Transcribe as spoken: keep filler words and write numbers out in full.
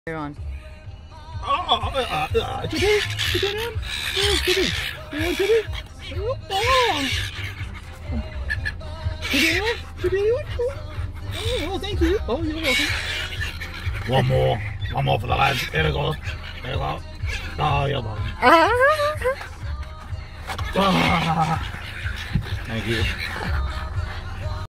You're on. Oh, uh, uh, uh, Chippy, Chippy, man. Oh, Chippy. You want Chippy? Oh, Chippy, you want? Chippy, you want? Oh, well, thank you. Oh, you're welcome. One more. One more for the lads. There we go. There we go. Oh, you're welcome. Ah. Thank you.